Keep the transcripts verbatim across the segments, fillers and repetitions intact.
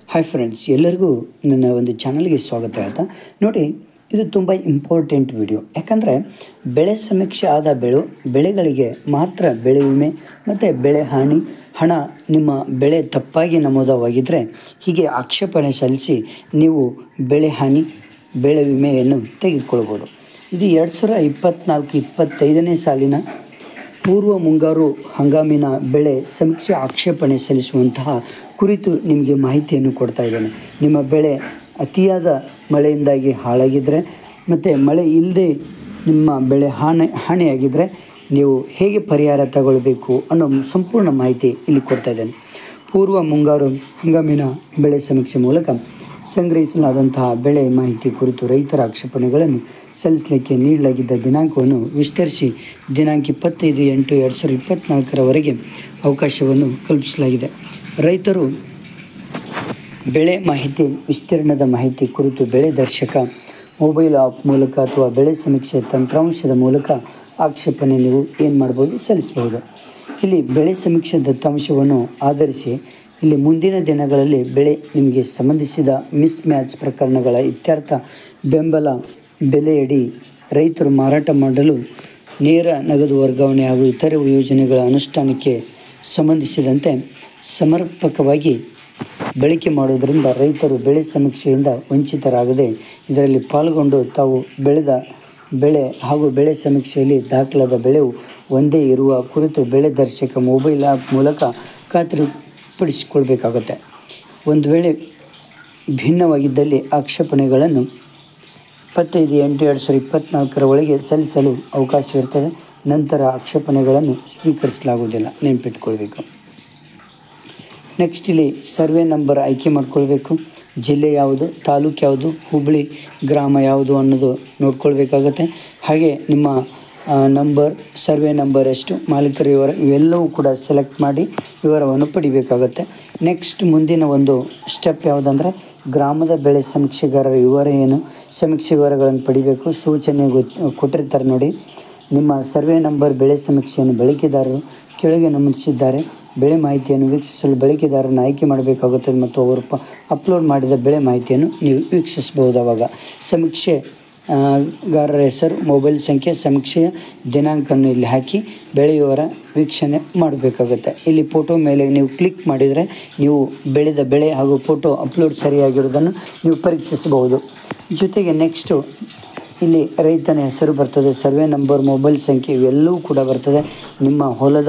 Hi friends, ಎಲ್ಲರಿಗೂ ನನ್ನ ಒಂದು ಚಾನಲ್ಗೆ ಸ್ವಾಗತ. ಆಯಿತಾ ನೋಡಿ, ಇದು ತುಂಬ ಇಂಪಾರ್ಟೆಂಟ್ ವಿಡಿಯೋ. ಯಾಕಂದರೆ ಬೆಳೆ ಸಮೀಕ್ಷೆ ಆದ ಬೆಳೆ ಬೆಳೆಗಳಿಗೆ ಮಾತ್ರ ಬೆಳೆ ವಿಮೆ ಮತ್ತು ಬೆಳೆ ಹಾನಿ ಹಣ ನಿಮ್ಮ ಬೆಳೆ ತಪ್ಪಾಗಿ ನಮೂದವಾಗಿದ್ದರೆ ಹೀಗೆ ಆಕ್ಷೇಪಣೆ ಸಲ್ಲಿಸಿ ನೀವು ಬೆಳೆ ಹಾನಿ ಬೆಳೆ ವಿಮೆಯನ್ನು ತೆಗೆದುಕೊಳ್ಬೋದು. ಇದು ಎರಡು ಸಾವಿರ ಇಪ್ಪತ್ತ್ನಾಲ್ಕು ಇಪ್ಪತ್ತೈದನೇ ಸಾಲಿನ ಪೂರ್ವ ಮುಂಗಾರು ಹಂಗಾಮಿನ ಬೆಳೆ ಸಮೀಕ್ಷೆ ಆಕ್ಷೇಪಣೆ ಸಲ್ಲಿಸುವಂತಹ ಕುರಿತು ನಿಮಗೆ ಮಾಹಿತಿಯನ್ನು ಕೊಡ್ತಾ ಇದ್ದೇನೆ. ನಿಮ್ಮ ಬೆಳೆ ಅತಿಯಾದ ಮಳೆಯಿಂದಾಗಿ ಹಾಳಾಗಿದ್ದರೆ ಮತ್ತು ಮಳೆ ಇಲ್ಲದೆ ನಿಮ್ಮ ಬೆಳೆ ಹಾನಿ ಹಾನಿಯಾಗಿದ್ದರೆ ನೀವು ಹೇಗೆ ಪರಿಹಾರ ತಗೊಳ್ಬೇಕು ಅನ್ನೋ ಸಂಪೂರ್ಣ ಮಾಹಿತಿ ಇಲ್ಲಿ ಕೊಡ್ತಾ ಇದ್ದೇನೆ. ಪೂರ್ವ ಮುಂಗಾರು ಹಂಗಾಮಿನ ಬೆಳೆ ಸಮೀಕ್ಷೆ ಮೂಲಕ ಸಂಗ್ರಹಿಸಲಾದಂತಹ ಬೆಳೆ ಮಾಹಿತಿ ಕುರಿತು ರೈತರ ಆಕ್ಷೇಪಣೆಗಳನ್ನು ಸಲ್ಲಿಸಲಿಕ್ಕೆ ನೀಡಲಾಗಿದ್ದ ದಿನಾಂಕವನ್ನು ವಿಸ್ತರಿಸಿ ದಿನಾಂಕ ಇಪ್ಪತ್ತೈದು ಎಂಟು ಎರಡು ಸಾವಿರದ ಇಪ್ಪತ್ತ್ನಾಲ್ಕರವರೆಗೆ ಅವಕಾಶವನ್ನು ಕಲ್ಪಿಸಲಾಗಿದೆ. ರೈತರು ಬೆಳೆ ಮಾಹಿತಿ ವಿಸ್ತೀರ್ಣದ ಮಾಹಿತಿ ಕುರಿತು ಬೆಳೆ ದರ್ಶಕ ಮೊಬೈಲ್ ಆ್ಯಪ್ ಮೂಲಕ ಅಥವಾ ಬೆಳೆ ಸಮೀಕ್ಷೆ ತಂತ್ರಾಂಶದ ಮೂಲಕ ಆಕ್ಷೇಪಣೆ ನೀವು ಏನು ಮಾಡ್ಬೋದು, ಸಲ್ಲಿಸಬಹುದು. ಇಲ್ಲಿ ಬೆಳೆ ಸಮೀಕ್ಷೆ ದತ್ತಾಂಶವನ್ನು ಆಧರಿಸಿ ಇಲ್ಲಿ ಮುಂದಿನ ದಿನಗಳಲ್ಲಿ ಬೆಳೆ ನಿಮಗೆ ಸಂಬಂಧಿಸಿದ ಮಿಸ್ ಮ್ಯಾಚ್ ಪ್ರಕರಣಗಳ ಇತ್ಯರ್ಥ, ಬೆಂಬಲ ಬೆಲೆಯಡಿ ರೈತರು ಮಾರಾಟ ಮಾಡಲು ನೇರ ನಗದು ವರ್ಗಾವಣೆ ಹಾಗೂ ಇತರೆ ಯೋಜನೆಗಳ ಅನುಷ್ಠಾನಕ್ಕೆ ಸಂಬಂಧಿಸಿದಂತೆ ಸಮರ್ಪಕವಾಗಿ ಬಳಕೆ ಮಾಡುವುದರಿಂದ ರೈತರು ಬೆಳೆ ಸಮೀಕ್ಷೆಯಿಂದ ವಂಚಿತರಾಗದೆ ಇದರಲ್ಲಿ ಪಾಲ್ಗೊಂಡು ತಾವು ಬೆಳೆದ ಬೆಳೆ ಹಾಗೂ ಬೆಳೆ ಸಮೀಕ್ಷೆಯಲ್ಲಿ ದಾಖಲಾದ ಬೆಳೆಯು ಒಂದೇ ಇರುವ ಕುರಿತು ಬೆಳೆ ದರ್ಶಕ ಮೊಬೈಲ್ ಆ್ಯಪ್ ಮೂಲಕ ಖಾತ್ರಿಪಡಿಸಿಕೊಳ್ಬೇಕಾಗುತ್ತೆ. ಒಂದು ವೇಳೆ ಭಿನ್ನವಾಗಿದ್ದಲ್ಲಿ ಆಕ್ಷೇಪಣೆಗಳನ್ನು ಇಪ್ಪತ್ತೈದು ಎಂಟು ಎರಡು ಸಾವಿರದ ಇಪ್ಪತ್ತ್ನಾಲ್ಕರ ಒಳಗೆ ಸಲ್ಲಿಸಲು ಅವಕಾಶವಿರ್ತದೆ. ನಂತರ ಆಕ್ಷೇಪಣೆಗಳನ್ನು ಸ್ವೀಕರಿಸಲಾಗುವುದಿಲ್ಲ, ನೆನಪಿಟ್ಕೊಳ್ಬೇಕು. ನೆಕ್ಸ್ಟ್ ಇಲ್ಲಿ ಸರ್ವೆ ನಂಬರ್ ಆಯ್ಕೆ ಮಾಡ್ಕೊಳ್ಬೇಕು. ಜಿಲ್ಲೆ ಯಾವುದು, ತಾಲೂಕು ಯಾವುದು, ಹುಬ್ಬಳ್ಳಿ ಗ್ರಾಮ ಯಾವುದು ಅನ್ನೋದು ನೋಡ್ಕೊಳ್ಬೇಕಾಗತ್ತೆ. ಹಾಗೆ ನಿಮ್ಮ ನಂಬರ್, ಸರ್ವೆ ನಂಬರ್ ಎಷ್ಟು, ಮಾಲೀಕರ ವಿವರ ಇವೆಲ್ಲವೂ ಕೂಡ ಸೆಲೆಕ್ಟ್ ಮಾಡಿ ವಿವರವನ್ನು ಪಡಿಬೇಕಾಗತ್ತೆ. ನೆಕ್ಸ್ಟ್ ಮುಂದಿನ ಒಂದು ಸ್ಟೆಪ್ ಯಾವುದಂದರೆ ಗ್ರಾಮದ ಬೆಳೆ ಸಮೀಕ್ಷೆಗಾರರ ವಿವರ ಏನು, ಸಮೀಕ್ಷೆ ವಿವರಗಳನ್ನು ಪಡಿಬೇಕು. ಸೂಚನೆ ಗೊತ್ತು ಕೊಟ್ಟಿರ್ತಾರೆ ನೋಡಿ. ನಿಮ್ಮ ಸರ್ವೆ ನಂಬರ್ ಬೆಳೆ ಸಮೀಕ್ಷೆಯನ್ನು ಬಳಕೆದಾರರು ಕೆಳಗೆ ನಮೂದಿಸಿದ್ದಾರೆ. ಬೆಳೆ ಮಾಹಿತಿಯನ್ನು ವೀಕ್ಷಿಸಲು ಬಳಕೆದಾರರನ್ನು ಆಯ್ಕೆ ಮಾಡಬೇಕಾಗುತ್ತದೆ ಮತ್ತು ಅವರು ಪ ಅಪ್ಲೋಡ್ ಮಾಡಿದ ಬೆಳೆ ಮಾಹಿತಿಯನ್ನು ನೀವು ವೀಕ್ಷಿಸಬಹುದು. ಆವಾಗ ಸಮೀಕ್ಷೆ ಗಾರರ ಹೆಸರು, ಮೊಬೈಲ್ ಸಂಖ್ಯೆ, ಸಮೀಕ್ಷೆಯ ದಿನಾಂಕವನ್ನು ಇಲ್ಲಿ ಹಾಕಿ ಬೆಳೆ ವಿವರ ವೀಕ್ಷಣೆ ಮಾಡಬೇಕಾಗುತ್ತೆ. ಇಲ್ಲಿ ಫೋಟೋ ಮೇಲೆ ನೀವು ಕ್ಲಿಕ್ ಮಾಡಿದರೆ ನೀವು ಬೆಳೆದ ಬೆಳೆ ಹಾಗೂ ಫೋಟೋ ಅಪ್ಲೋಡ್ ಸರಿಯಾಗಿರೋದನ್ನು ನೀವು ಪರೀಕ್ಷಿಸಬಹುದು. ಜೊತೆಗೆ ನೆಕ್ಸ್ಟು ಇಲ್ಲಿ ರೈತನ ಹೆಸರು ಬರ್ತದೆ, ಸರ್ವೆ ನಂಬರ್, ಮೊಬೈಲ್ ಸಂಖ್ಯೆ ಇವೆಲ್ಲವೂ ಕೂಡ ಬರ್ತದೆ. ನಿಮ್ಮ ಹೊಲದ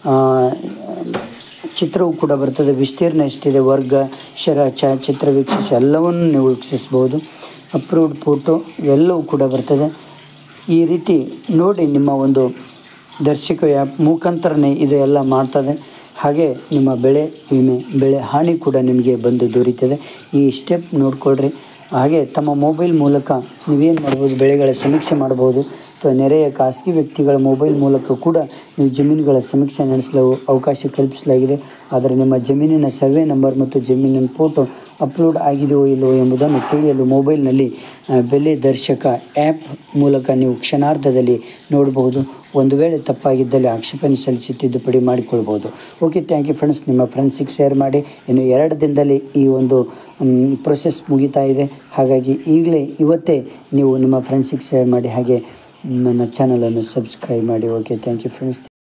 ಚಿತ್ರವೂ ಕೂಡ ಬರ್ತದೆ. ವಿಸ್ತೀರ್ಣ ಎಷ್ಟಿದೆ, ವರ್ಗ, ಶರ, ಛಾಯಾಚಿತ್ರ ವೀಕ್ಷಿಸಿ ಎಲ್ಲವನ್ನು ನೀವು ವೀಕ್ಷಿಸ್ಬೋದು. ಅಪ್ರೂವ್ಡ್ ಫೋಟೋ ಇವೆಲ್ಲವೂ ಕೂಡ ಬರ್ತದೆ. ಈ ರೀತಿ ನೋಡಿ ನಿಮ್ಮ ಒಂದು ದರ್ಶಕ ಆ್ಯಪ್ ಮುಖಾಂತರನೇ ಇದು ಎಲ್ಲ ಮಾಡ್ತದೆ. ಹಾಗೆ ನಿಮ್ಮ ಬೆಳೆ ವಿಮೆ ಬೆಳೆ ಹಾನಿ ಕೂಡ ನಿಮಗೆ ಬಂದು ದೊರೀತದೆ. ಈ ಸ್ಟೆಪ್ ನೋಡಿಕೊಳ್ಳ್ರಿ. ಹಾಗೆ ತಮ್ಮ ಮೊಬೈಲ್ ಮೂಲಕ ನೀವೇನು ಮಾಡ್ಬೋದು, ಬೆಳೆಗಳ ಸಮೀಕ್ಷೆ ಮಾಡ್ಬೋದು ಅಥವಾ ನೆರೆಯ ಖಾಸಗಿ ವ್ಯಕ್ತಿಗಳ ಮೊಬೈಲ್ ಮೂಲಕ ಕೂಡ ನೀವು ಜಮೀನುಗಳ ಸಮೀಕ್ಷೆ ನಡೆಸಲು ಅವಕಾಶ ಕಲ್ಪಿಸಲಾಗಿದೆ. ಆದರೆ ನಿಮ್ಮ ಜಮೀನಿನ ಸರ್ವೆ ನಂಬರ್ ಮತ್ತು ಜಮೀನಿನ ಫೋಟೋ ಅಪ್ಲೋಡ್ ಆಗಿದೆಯೋ ಇಲ್ಲವೋ ಎಂಬುದನ್ನು ತಿಳಿಯಲು ಮೊಬೈಲ್ನಲ್ಲಿ ಬೆಲೆ ದರ್ಶಕ ಆ್ಯಪ್ ಮೂಲಕ ನೀವು ಕ್ಷಣಾರ್ಧದಲ್ಲಿ ನೋಡಬಹುದು. ಒಂದು ವೇಳೆ ತಪ್ಪಾಗಿದ್ದಲ್ಲಿ ಆಕ್ಷೇಪಣೆ ಸಲ್ಲಿಸಿ ತಿದ್ದುಪಡಿ ಮಾಡಿಕೊಳ್ಬೋದು. Okay, thank you friends. ನಿಮ್ಮ ಫ್ರೆಂಡ್ಸಿಗೆ ಶೇರ್ ಮಾಡಿ. ಇನ್ನು ಎರಡು ದಿನದಲ್ಲಿ ಈ ಒಂದು ಪ್ರೊಸೆಸ್ ಮುಗಿತಾ ಇದೆ. ಹಾಗಾಗಿ ಈಗಲೇ ಇವತ್ತೇ ನೀವು ನಿಮ್ಮ ಫ್ರೆಂಡ್ಸಿಗೆ ಶೇರ್ ಮಾಡಿ. ಹಾಗೆ ನನ್ನ ಚಾನಲನ್ನು ಸಬ್ಸ್ಕ್ರೈಬ್ ಮಾಡಿ. Okay, thank you friends.